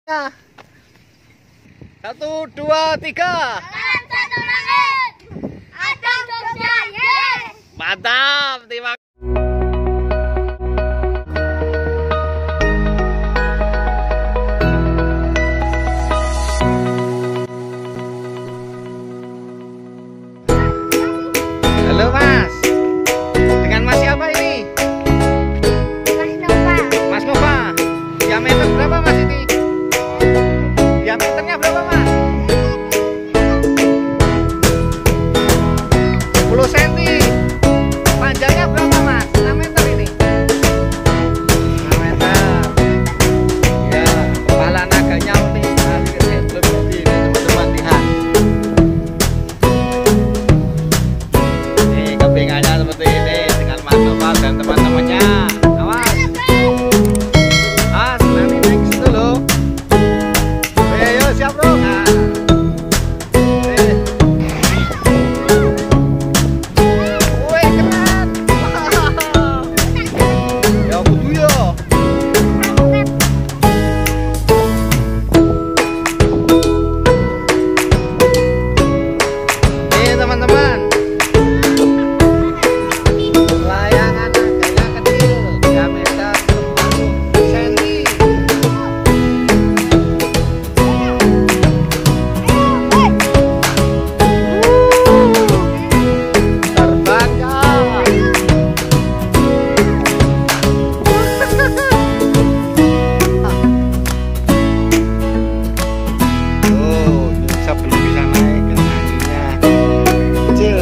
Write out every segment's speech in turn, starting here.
Nah, 1, 2, 3. Dalam satu langit ada Jogja, yes. Mantap, terima kasih. Halo Mas, dengan Mas siapa ini? Mas Nova. Mas Nova, diameter berapa Mas ini? Diameternya berapa Mas? 10 cm. Panjangnya berapa Mas? 6 meter ini? 6 meter. Ya, kepala naganya unik sekali. Belum jadi ini teman-teman, lihat. Nih kepingannya seperti ini dengan Mas Nova dan teman-temannya. Awas. Mas, nanti naik situ loh. Ayo siap bro. Nah. Wih keren. Ya kudu ya. Nih teman-teman. Layangan naganya kecil, diameter 10 cm. Terbang kau. Oh, bisa belum bisa naik karena anginnya kecil.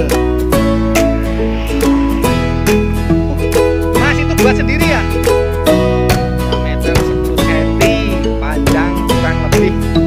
Mas itu buat sendiri ya? Diameter 10 cm, panjang kurang lebih